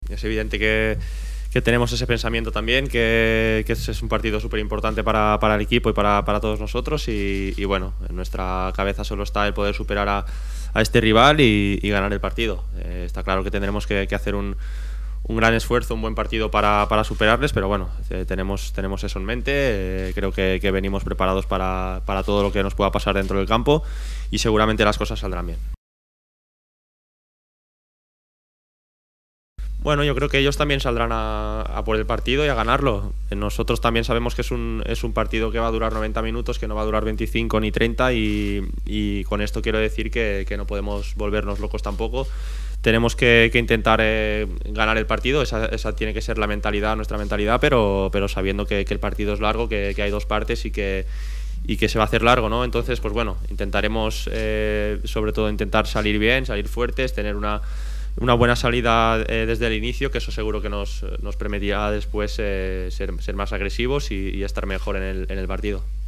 es evidente que tenemos ese pensamiento también, que es un partido súper importante para el equipo y para todos nosotros y bueno, en nuestra cabeza solo está el poder superar a este rival y ganar el partido. Está claro que tendremos que hacer un gran esfuerzo, un buen partido para superarles, pero bueno, tenemos eso en mente. Creo que venimos preparados para todo lo que nos pueda pasar dentro del campo y seguramente las cosas saldrán bien. Bueno, yo creo que ellos también saldrán a por el partido y a ganarlo. Nosotros también sabemos que es un partido que va a durar 90 minutos, que no va a durar 25 ni 30 y con esto quiero decir que no podemos volvernos locos tampoco. Tenemos que intentar ganar el partido, esa tiene que ser la mentalidad, nuestra mentalidad, pero sabiendo que el partido es largo, que hay dos partes y que se va a hacer largo, ¿no? Entonces, pues bueno, intentaremos sobre todo intentar salir bien, salir fuertes, tener una buena salida desde el inicio, que eso seguro que nos permitirá después ser más agresivos y estar mejor en el partido.